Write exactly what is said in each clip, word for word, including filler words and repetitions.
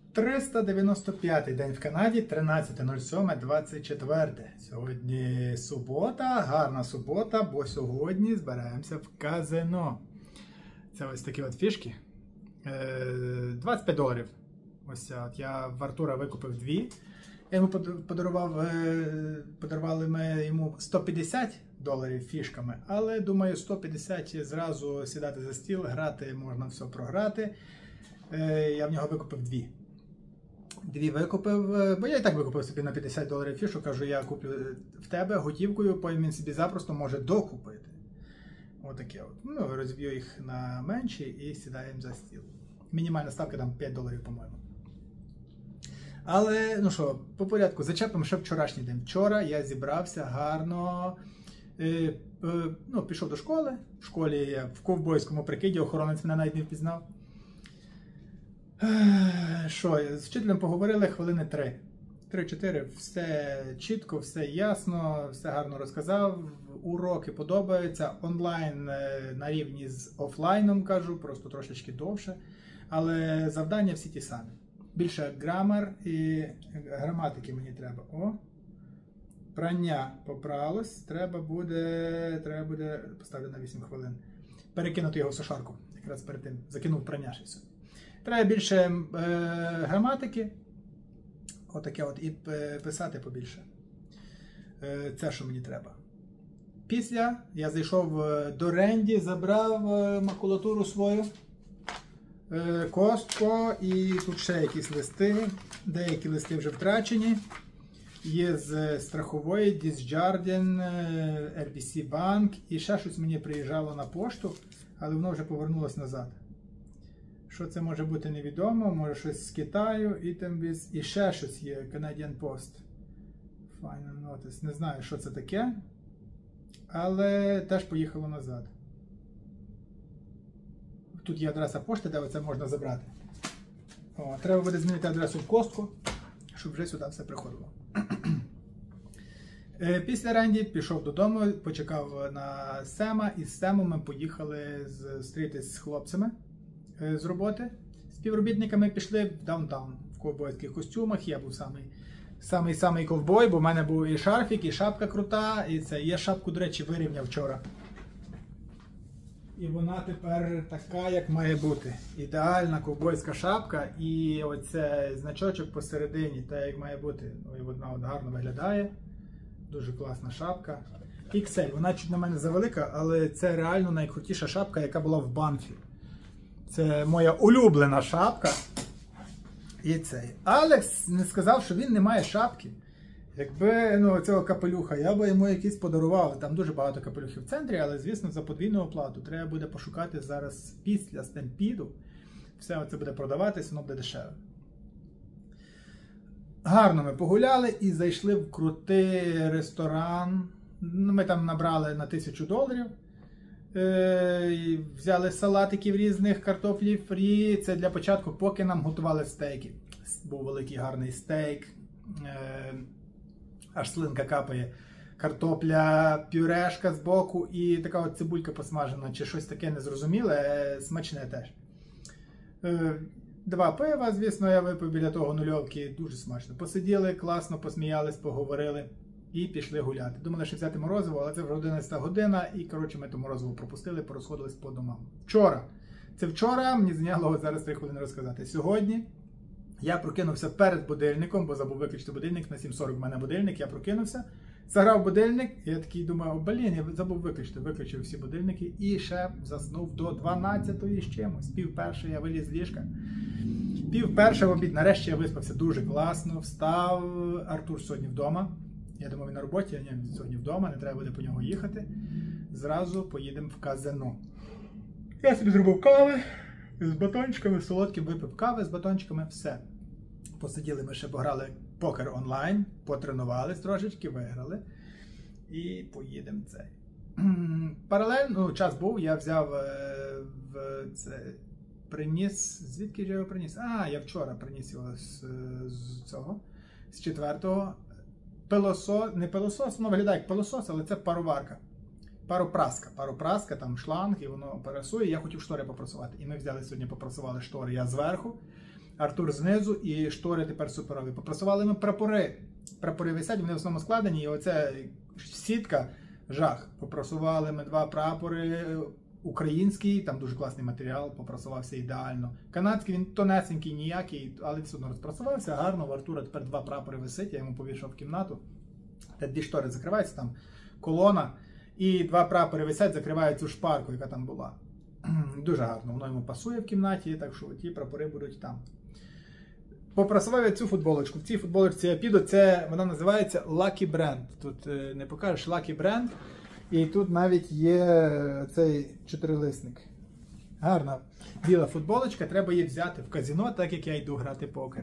триста дев'яносто п'ятий день в Канаді, тринадцяте сьоме двадцять четверте. Сьогодні субота, гарна субота, бо сьогодні збираємося в казино. Це ось такі от фішки. двадцять п'ять доларів. Ось от я в Артура викупив дві. Я йому подарував, подарували ми йому сто п'ятдесят доларів фішками, але думаю, сто п'ятдесят зразу сідати за стіл, грати можна все програти. Я в нього викупив дві. Дві викупив, бо я і так викупив собі на п'ятдесят доларів фішу, кажу, я куплю в тебе готівкою, потім він собі запросто може докупити. Отаке от. Ну, розб'ю їх на менші і сідаємо за стіл. Мінімальна ставка там п'ять доларів, по-моєму. Але, ну що, по порядку, зачепимо ще вчорашній день. Вчора я зібрався гарно, е, е, ну, пішов до школи. В школі я в ковбойському прикиді, охоронець мене навіть не впізнав. Що, з вчителем поговорили хвилини три. три-чотири, все чітко, все ясно, все гарно розказав. Уроки подобаються. Онлайн на рівні з офлайном, кажу, просто трошечки довше. Але завдання всі ті самі. Більше грамар і граматики мені треба. О, прання попралось. Треба буде, треба буде, поставлю на вісім хвилин, перекинути його в сушарку. Якраз перед тим закинув прання ще сьогодні. Треба більше е, граматики, отаке от, і писати побільше. Е, це, що мені треба. Після я зайшов до Ренді, забрав макулатуру свою, е, костку, і тут ще якісь листи. Деякі листи вже втрачені. Є з страхової, Дісджардін, ар бі сі Bank, і ще щось мені приїжджало на пошту, але воно вже повернулось назад. Що це може бути, невідомо, може щось з Китаю, і ще щось є, Canadian Post. Final Notice. Не знаю, що це таке, але теж поїхало назад. Тут є адреса пошти, де це можна забрати. О, треба буде змінити адресу в костку, щоб вже сюди все приходило. Після Ренді пішов додому, почекав на Сема, і з Семом ми поїхали зустрітися з хлопцями з роботи. Співробітниками пішли в даунтаун в ковбойських костюмах. Я був самий самий самий ковбой, бо в мене був і шарфік, і шапка крута, і це. Я шапку, до речі, вирівняв вчора. І вона тепер така, як має бути. Ідеальна ковбойська шапка, і оце значочок посередині, так як має бути. І вона от гарно виглядає. Дуже класна шапка. ікс ель, вона чуть на мене завелика, але це реально найкрутіша шапка, яка була в Банфі. Це моя улюблена шапка. І цей. Алекс не сказав, що він не має шапки. Якби, ну, цього капелюха, я би йому якийсь подарував. Там дуже багато капелюхів в центрі, але, звісно, за подвійну оплату. Треба буде пошукати зараз після стемпіду. Все це буде продаватись, воно буде дешеве. Гарно ми погуляли і зайшли в крутий ресторан. Ми там набрали на тисячу доларів. Е, взяли салатиків різних, картоплі фрі. Це для початку, поки нам готували стейки. Був великий гарний стейк. Е, аж слинка капає. Картопля, пюрешка з боку і така от цибулька посмажена, чи щось таке незрозуміле, смачне теж. Е, два пива, звісно, я випив біля того нульовки, дуже смачно. Посиділи, класно, посміялись, поговорили. І пішли гуляти. Думали, що взяти морозиво, але це вже одинадцята година, і, коротше, ми то морозиво пропустили, порозходились по домам. Вчора. Це вчора, мені зайняло зараз три хвилини розказати. Сьогодні я прокинувся перед будильником, бо забув виключити будильник, на сім сорок в мене будильник, я прокинувся, заграв будильник, і я такий думаю, блін, я забув виключити, виключив всі будильники, і ще заснув до дванадцятої з чимось. Пів першої я виліз з ліжка. Пів першого в обід, нарешті я виспався дуже класно, встав, Артур сьогодні вдома. Я думав, він на роботі, а ні, він сьогодні вдома, не треба буде по нього їхати. Зразу поїдемо в казино. Я собі зробив кави з батончиками, солодким, випив кави з батончиками, все. Посиділи, ми ще пограли покер онлайн, потренувались трошечки, виграли. І поїдемо цей. Паралельно, ну, час був, я взяв в це, приніс, звідки ж я його приніс? А, я вчора приніс його з, з цього, з четвертого. Пилосос, не пилосос, воно виглядає як пилосос, але це пароварка. Паропраска. Паропраска, там шланг, і воно парасує. Я хотів штори попрасувати. І ми взяли сьогодні, попрасували штори я зверху, Артур знизу і штори тепер суперові. Попрасували ми прапори. Прапори висять, вони в основному складені, і оце сітка, жах. Попрасували ми два прапори. Український, там дуже класний матеріал, попрасувався ідеально. Канадський, він тонесенький, ніякий, але все одно розпрасувався, гарно. В Артура тепер два прапори висить, я йому повішав в кімнату. Та дві штори закриваються, там колона, і два прапори висять, закривають цю шпарку, яка там була. Дуже гарно, воно йому пасує в кімнаті, так що ті прапори будуть там. Попрасував я цю футболочку. В цій футболочці я піду, це, вона називається Lucky Brand. Тут е, не покажеш, Lucky Brand. І тут навіть є цей чотирилисник. Гарна біла футболочка, треба її взяти в казино, так як я йду грати покер.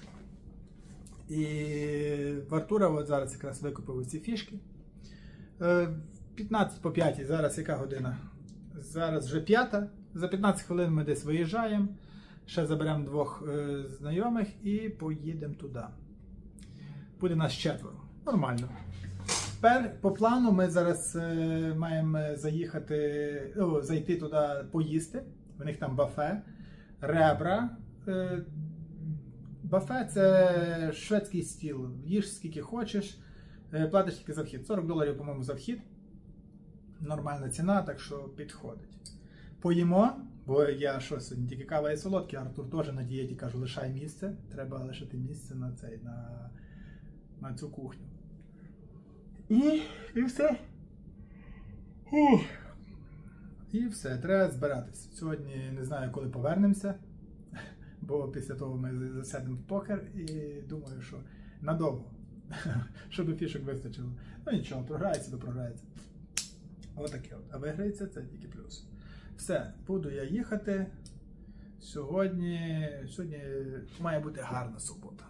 І в Артура от зараз якраз викупив ці фішки. п'ятнадцять по п'ятій, зараз яка година? Зараз вже п'ята. За п'ятнадцять хвилин ми десь виїжджаємо. Ще заберемо двох е, знайомих і поїдемо туди. Буде нас четверо. Нормально. Тепер по плану ми зараз е, маємо заїхати, о, зайти туди поїсти. В них там бафе, ребра. Е, бафе – це шведський стіл. Їж скільки хочеш, е, платиш тільки за вхід. сорок доларів, по-моєму, за вхід. Нормальна ціна, так що підходить. Поїмо, бо я що сьогодні, тільки кава і солодкі, Артур теж на дієті, кажу, лишай місце. Треба лишити місце на, цей, на, на цю кухню. І, і все. Ух. І все, треба збиратись. Сьогодні не знаю, коли повернемося, бо після того ми засядемо в покер і думаю, що надовго, щоб фішок вистачило. Ну нічого, програється, то програється. Отаке от. А виграється, це тільки плюс. Все, буду я їхати. Сьогодні, сьогодні має бути гарна субота.